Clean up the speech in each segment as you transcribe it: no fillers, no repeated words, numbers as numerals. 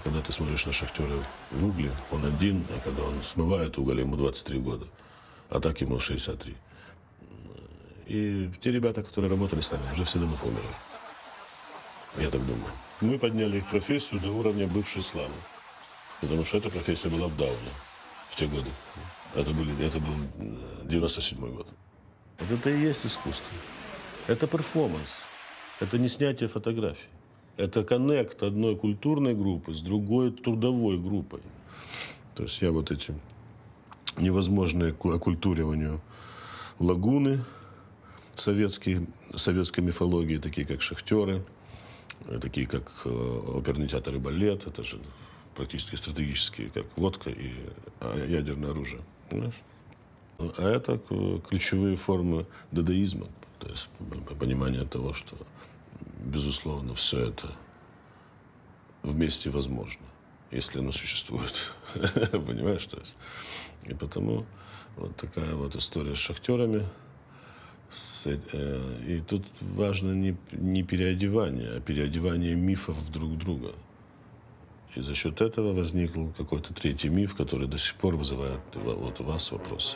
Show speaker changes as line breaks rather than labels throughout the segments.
Когда ты смотришь на шахтера в угле, он один, а когда он смывает уголь, ему 23 года. А так ему 63. И те ребята, которые работали с нами, уже все давно умерли. Я так думаю. Мы подняли их профессию до уровня бывшей славы. Потому что эта профессия была в дауне в те годы. Это был 97-й год. Вот это и есть искусство. Это перформанс. Это не снятие фотографий. Это коннект одной культурной группы с другой трудовой группой. То есть я вот эти невозможные оккультуриванию лагуны советской мифологии, такие как шахтеры, такие как оперный театр и балет, это же практически стратегические, как водка и ядерное оружие. Понимаешь? А это ключевые формы дадаизма, то есть понимание того, что, безусловно, все это вместе возможно, если оно существует. Понимаешь? То есть, и потому вот такая вот история с шахтерами. И тут важно не переодевание, а переодевание мифов друг друга. И за счет этого возник какой-то третий миф, который до сих пор вызывает вот у вас вопросы.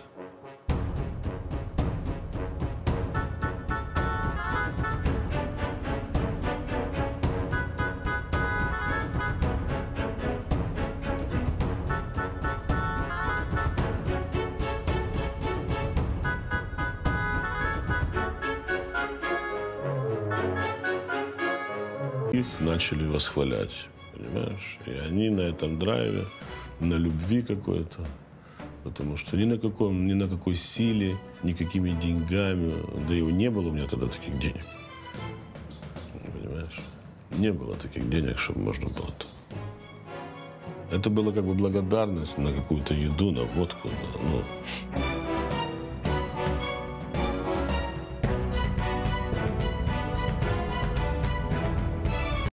Их начали восхвалять, понимаешь? И они на этом драйве, на любви какой-то. Потому что ни на какой силе, никакими деньгами, да и не было у меня тогда таких денег. Понимаешь? Не было таких денег, чтобы можно было то. Это была как бы благодарность на какую-то еду, на водку. Ну,